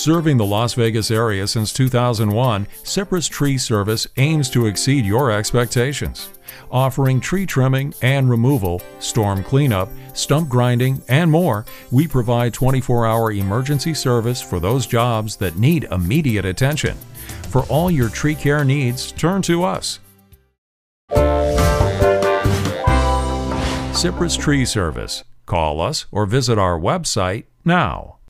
Serving the Las Vegas area since 2001, Cipres Tree Service aims to exceed your expectations. Offering tree trimming and removal, storm cleanup, stump grinding, and more, we provide 24-hour emergency service for those jobs that need immediate attention. For all your tree care needs, turn to us. Cipres Tree Service. Call us or visit our website now.